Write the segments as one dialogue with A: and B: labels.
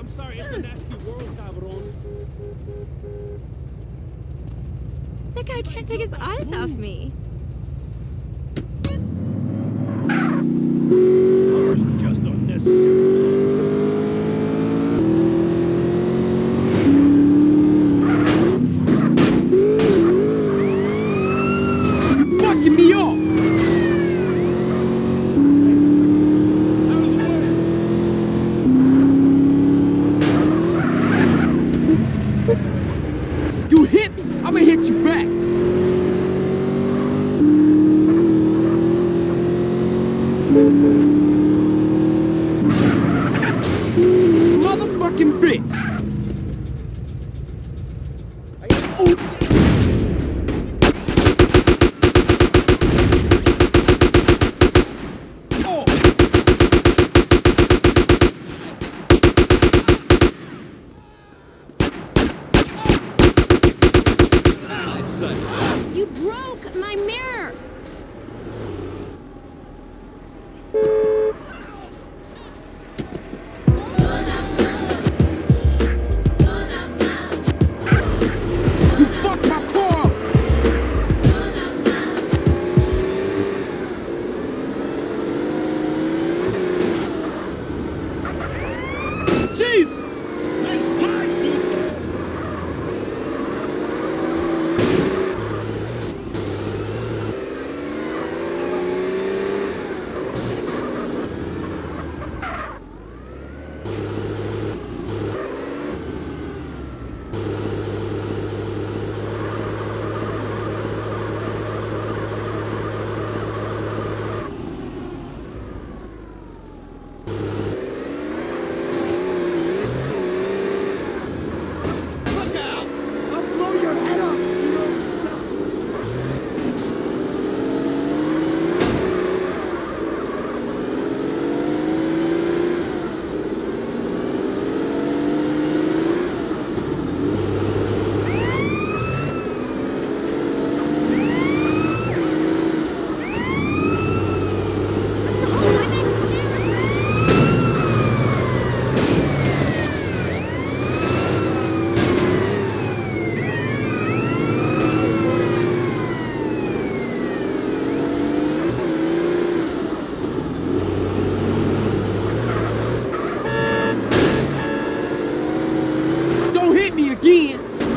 A: I'm sorry, it's a nasty world, cabrón.
B: That guy can't take his eyes off me.
A: Cars are just unnecessary.
C: Fucking me up! You hit me, I'ma hit you back. Motherfucking bitch.
B: You broke my mirror!
C: You fucked my car up. Jesus!
A: Nice try, Luthor. Look out! I'll blow your head off!
C: Don't hit me again.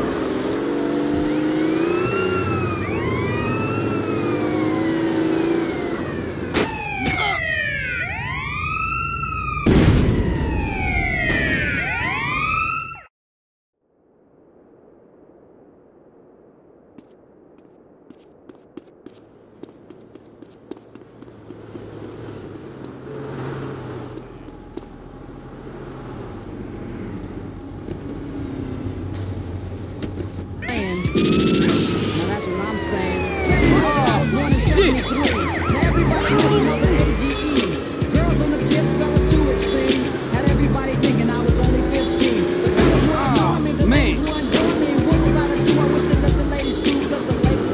D: Now that's what I'm saying. 75, born in 73. Now everybody wants another AGE. Girls on the tip, fellas too, it seemed. Had everybody thinking I was only 15. The fellas were ignoring me, the ladies were enjoying me. What was I to do? I wish they let the ladies through, cause the ladies...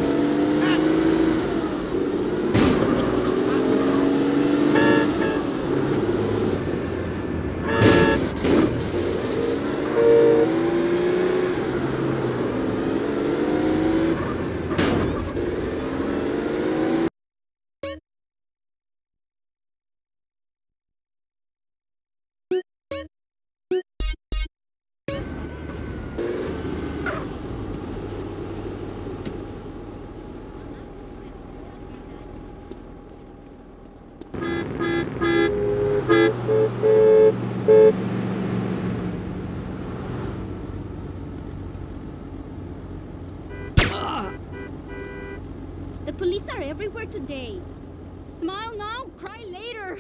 B: The police are everywhere today. Smile now, cry later.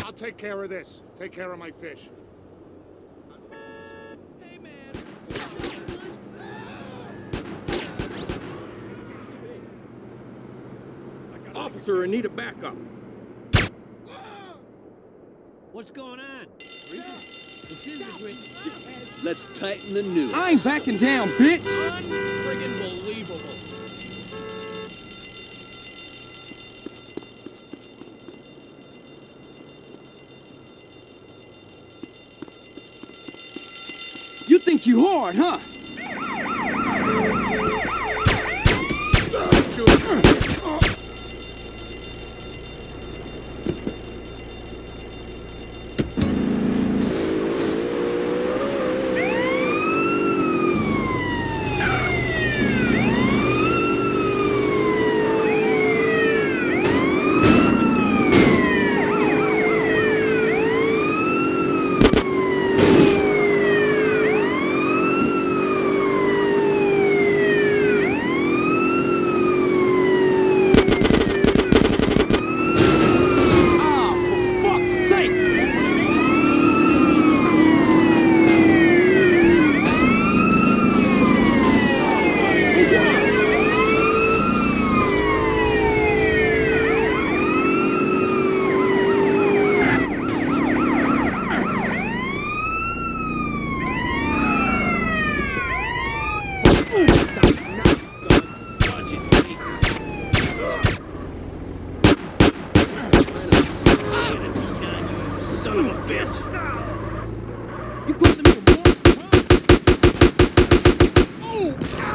E: I'll take care of this. Take care of my fish.
A: Hey, man.
C: Officer, I need a backup.
A: What's going on?
F: Let's tighten the noose.
C: I ain't backing down, bitch.
A: Unfriggin' believable.
C: You think you hard, huh?
A: Son of a bitch.
C: You calling me a moron? Oh!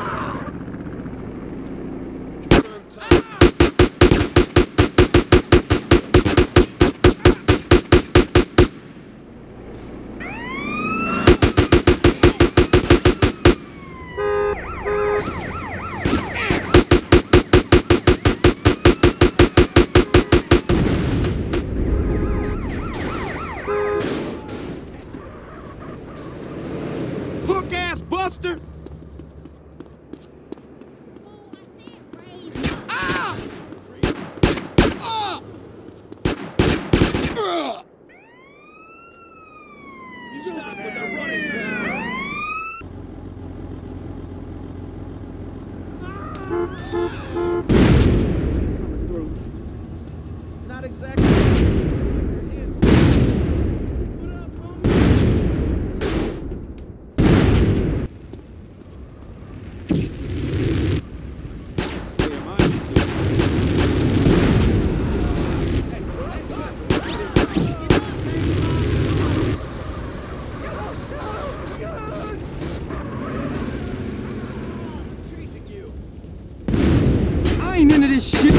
C: Hook ass buster! Ah! Ah! Ugh!
A: You stop with the running, man.
F: Coming through. Not exactly.
C: I ain't into this shit.